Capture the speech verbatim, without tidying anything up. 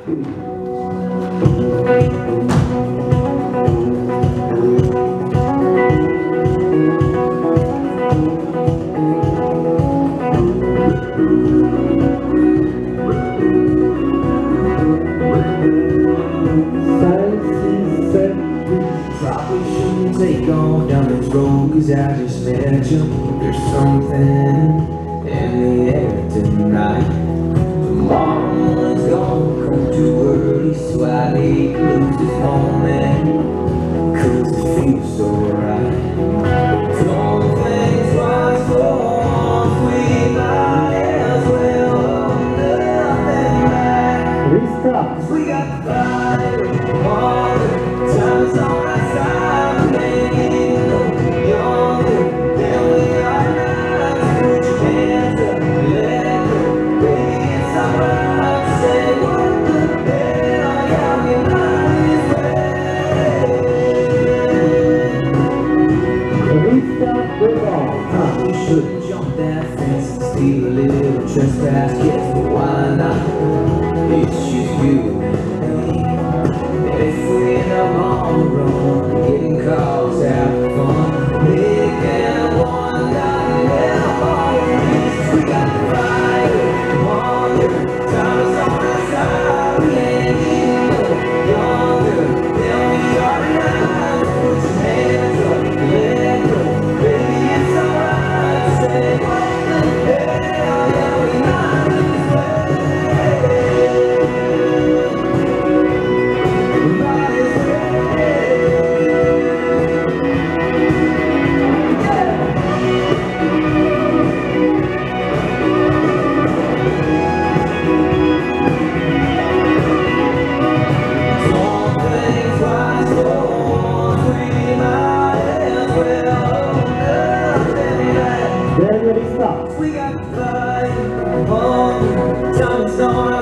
Probably shouldn't take on down this road, cause I just met you. There's something in the air tonight. Tomorrow is gonna come too early, so I hate to lose this moment, cause it feels so right. Don't think twice for once, we might as well hold nothing back. Restart. We got fire, water, time is on our side, making look younger than we are now. Put your hands up, let go, baby, it's alright. Say what the hell, yeah, we might as well. Restart the ball. Probably shouldn't jump that fence and steal a little trespass kiss, but why not? It's just you and me. If we in the long run, getting calls out for fun, making one night well all these. We got the fire, water, time is on our side. We ain't getting no younger than we are now. Put your hands up, let go, baby, it's alright. Say what the hell, yeah, we might as well. Then restart. We got fire, water, time is on